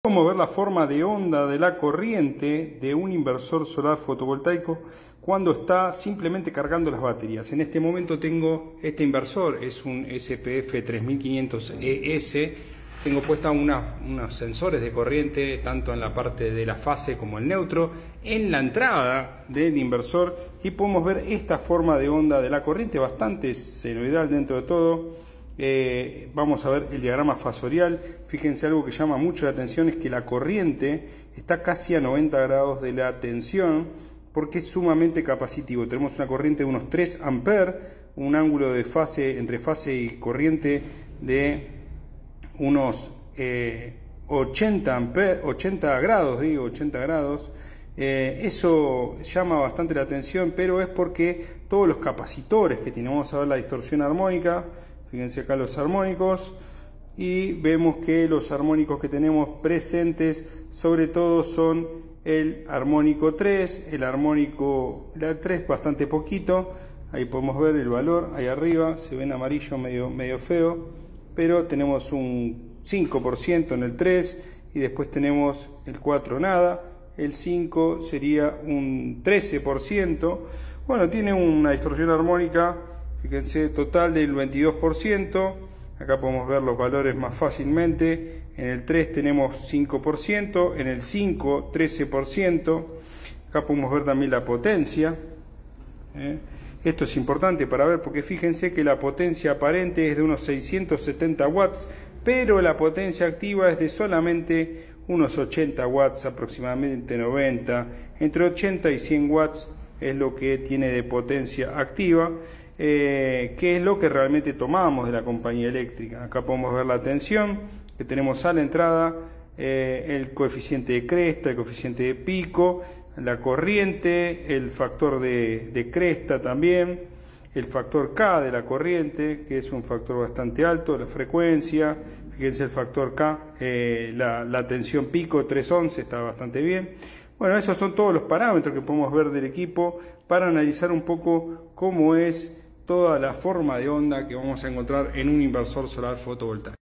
Vamos a ver la forma de onda de la corriente de un inversor solar fotovoltaico cuando está simplemente cargando las baterías. En este momento tengo este inversor, es un SPF 3500 ES. Tengo puesta unos sensores de corriente tanto en la parte de la fase como el neutro, en la entrada del inversor, y podemos ver esta forma de onda de la corriente bastante senoidal dentro de todo. Vamos a ver el diagrama fasorial. Fíjense, algo que llama mucho la atención es que la corriente está casi a 90 grados de la tensión, porque es sumamente capacitivo. Tenemos una corriente de unos 3 amperes, un ángulo de fase entre fase y corriente de unos 80 grados. Eso llama bastante la atención, pero es porque todos los capacitores que tienen, vamos a ver la distorsión armónica. Fíjense acá los armónicos, y vemos que los armónicos que tenemos presentes sobre todo son el armónico 3, el armónico 3 bastante poquito. Ahí podemos ver el valor, ahí arriba se ve en amarillo medio feo, pero tenemos un 5% en el 3, y después tenemos el 4 nada, el 5 sería un 13%. Bueno, tiene una distorsión armónica, fíjense, total del 22%. Acá podemos ver los valores más fácilmente. En el 3 tenemos 5%, en el 5 13%. Acá podemos ver también la potencia. Esto es importante para ver, porque fíjense que la potencia aparente es de unos 670 watts, pero la potencia activa es de solamente unos 80 watts, aproximadamente 90, entre 80 y 100 watts es lo que tiene de potencia activa. Que es lo que realmente tomamos de la compañía eléctrica. Acá podemos ver la tensión que tenemos a la entrada, el coeficiente de cresta, el coeficiente de pico, la corriente, el factor de cresta también, el factor K de la corriente, que es un factor bastante alto, la frecuencia, fíjense el factor K, la tensión pico 311 está bastante bien. Bueno, esos son todos los parámetros que podemos ver del equipo para analizar un poco cómo es toda la forma de onda que vamos a encontrar en un inversor solar fotovoltaico.